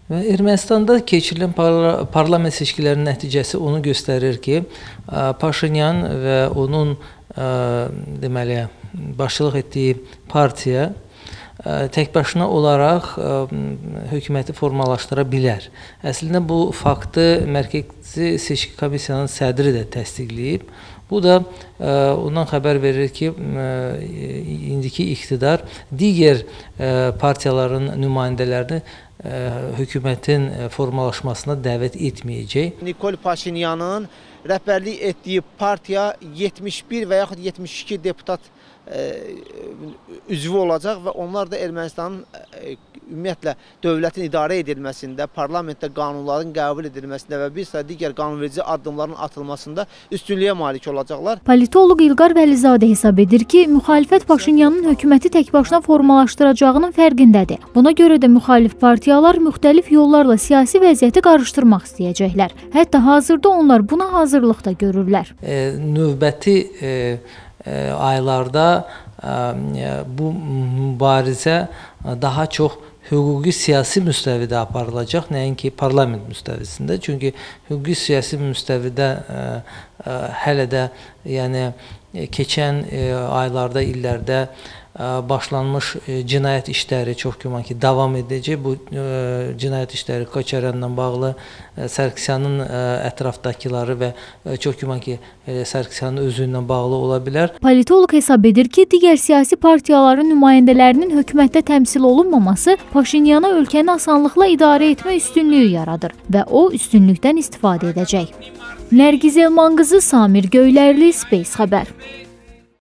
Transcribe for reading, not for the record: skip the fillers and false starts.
Və Ermənistanda keçirilən parlament seçkilərinin nəticəsi onu göstərir ki, Paşinyan və onun deməli başçılıq etdiyi partiya tək başına olaraq hökuməti formalaşdıra bilər. Əslində bu faktı Mərkəzi Seçki Komissiyanın sədri də təsdiqləyib. Bu da ondan xəbər verir ki, indiki iqtidar digər partiyaların nümayəndələrini hökumətin formalaşmasına dəvət etməyəcək. Nikol Paşinyanın rəhbərlik etdiyi partiya 71 və yaxud 72 deputat üzvü olacaq və onlar da Ermənistanın ümumiyyətlə dövlətin idarə edilməsində, parlamentdə qanunların qəbul edilməsində və bir sıra digər qanunverici addımların atılmasında üstünlüyə malik olacaqlar. Politoloq İlqar Vəlizadə hesab edir ki, müxalifət Paşinyanın hökuməti tək başına formalaşdıracağının fərqindədir. Buna görə də müxalif partiyalar müxtəlif yollarla siyasi vəziyyəti qarışdırmaq istəyəcəklər. Hətta hazırda onlar buna hazırlıqda görürlər. Növbəti aylarda bu mübarizə daha çox hüquqi siyasi müstəvidə aparılacaq, nəinki parlament müstəvisində. Çünki hüquqi siyasi müstəvidə hələ də keçən aylarda, illərdə başlanmış cinayət işləri çox güman ki davam edəcək. Bu cinayət işləri Koçaryanla bağlı, Sarkisyanın ətrafdakıları və çox güman ki Sarkisyanın özü ilə bağlı ola bilər. Politoloq hesab edir ki, digər siyasi partiyaların nümayəndələrinin hökumətdə təmsil olunmaması Paşinyana ölkəni asanlıqla idarə etmə üstünlüyü yaradır və o üstünlükdən istifadə edəcək. Nərgiz Elman qızı, Samir Göylərli, Space xəbər.